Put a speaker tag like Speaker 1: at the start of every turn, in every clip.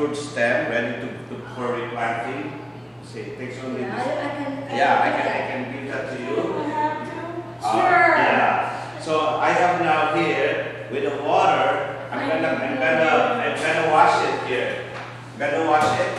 Speaker 1: matured stem ready for replanting. See, it takes only this. I can give that to you.
Speaker 2: Sure.
Speaker 1: Yeah. So I have now here with the water. I'm gonna wash it here. I'm gonna wash it.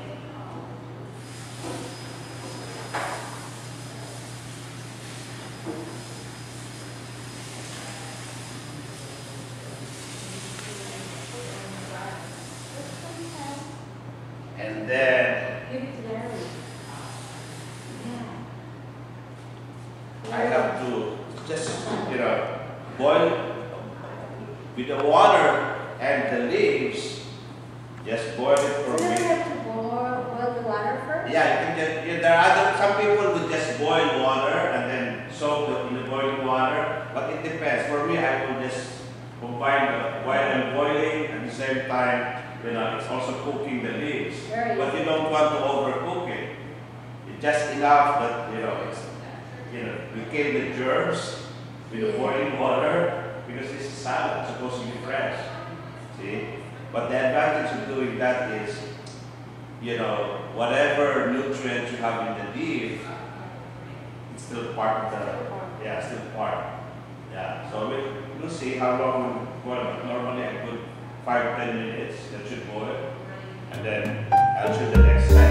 Speaker 1: And then I have to just, boil with the water and the leaves. Just boil it for
Speaker 2: So
Speaker 1: me.
Speaker 2: you have to boil the water first?
Speaker 1: Yeah, there are some people would just boil water and then soak it in the boiling water, but it depends. For me, I will just combine while I'm boiling at the same time, it's also cooking the leaves. But you don't want to overcook it. It's just enough that we kill the germs with the boiling water, because this is salad, it's supposed to be fresh. See? But the advantage of doing that is, whatever nutrients you have in the leaf, it's still part of the, still part. Yeah, so we'll see how long we boil. Normally I put 5-10 minutes, that should boil. And then I'll show the next step.